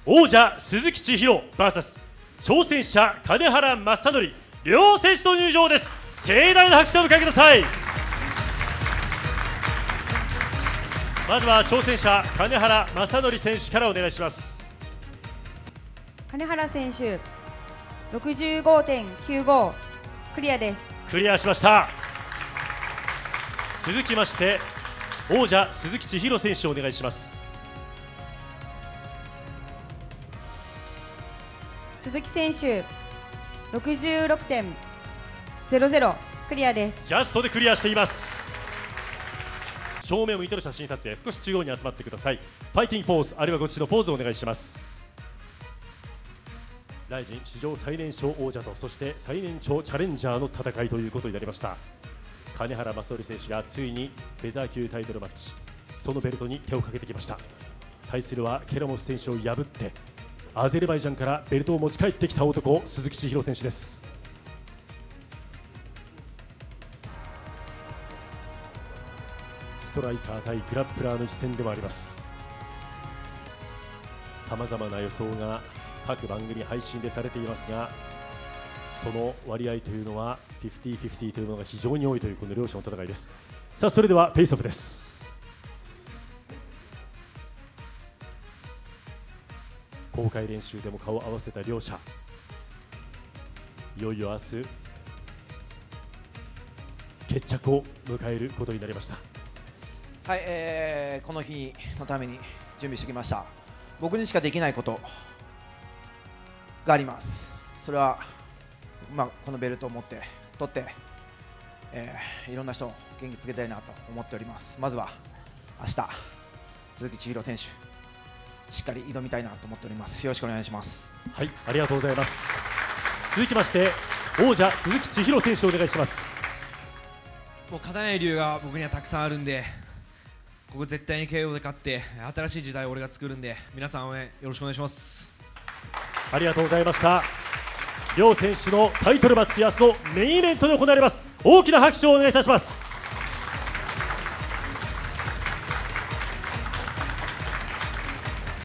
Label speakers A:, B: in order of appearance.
A: 王者鈴木千尋 VS 挑戦者金原正則、両選手の入場です。盛大な拍手をお迎えください。まずは挑戦者金原正則選手からお願いします。
B: 金原選手 65.95 クリアです。
A: クリアしました。続きまして王者鈴木千尋選手お願いします。
B: 鈴木選手 66.00 クリアです。
A: ジャストでクリアしています。正面を向いての写真撮影、少し中央に集まってください。ファイティングポーズ、あるいはご自身のポーズをお願いします。ライジン史上最年少王者と、そして最年長チャレンジャーの戦いということになりました。金原正則選手がついにフェザー級タイトルマッチ、そのベルトに手をかけてきました。対するはケラモス選手を破ってアゼルバイジャンからベルトを持ち帰ってきた男、鈴木千尋選手です。ストライカー対グラップラーの一戦でもあります。さまざまな予想が各番組配信でされていますが、その割合というのは 50-50 というのが非常に多いというこの両者の戦いです。さあ、それではフェイスオフです。公開練習でも顔を合わせた両者、いよいよ明日決着を迎えることになりました。
C: はい、この日のために準備してきました。僕にしかできないことがあります。それは、このベルトを持って取って、いろんな人を元気つけたいなと思っております。まずは明日鈴木千尋選手しっかり挑みたいなと思っております。よろしくお願いします。
A: はい、ありがとうございます。続きまして王者鈴木千尋選手お願いします。
D: もう勝たない理由が僕にはたくさんあるんで、ここ絶対に KO で勝って新しい時代を俺が作るんで、皆さん応援よろしくお願いします。
A: ありがとうございました。両選手のタイトルマッチ、明日のメインイベントで行われます。大きな拍手をお願いいたします。